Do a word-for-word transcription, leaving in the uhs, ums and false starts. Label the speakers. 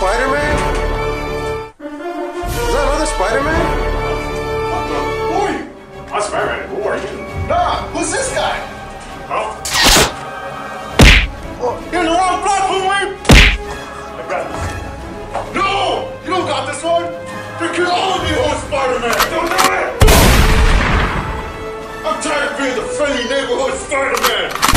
Speaker 1: Spiderman? Is that another Spiderman?
Speaker 2: What the? Who are you?
Speaker 3: I'm Spiderman. Who are you?
Speaker 2: Nah, who's this guy?
Speaker 3: Huh?
Speaker 2: Oh, you're in the wrong block, homie!
Speaker 3: I got this.
Speaker 2: No! You don't got this one! They kill all of you on Spider-Man!
Speaker 3: Don't do it!
Speaker 2: I'm tired of being the friendly neighborhood Spider-Man!